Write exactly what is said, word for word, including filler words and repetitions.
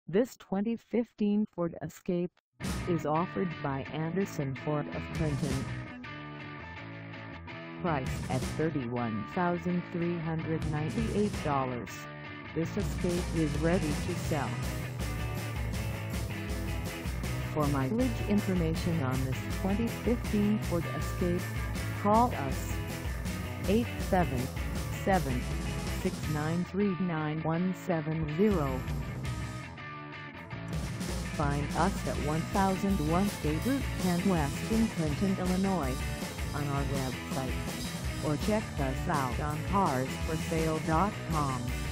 This twenty fifteen Ford Escape is offered by Anderson Ford of Clinton. Price at thirty-one thousand three hundred ninety-eight dollars. This Escape is ready to sell. For mileage information on this twenty fifteen Ford Escape, call us eight seven seven, six nine three, nine one seven zero. Find us at one thousand one State Route ten West in Clinton, Illinois, on our website, or check us out on cars for sale dot com.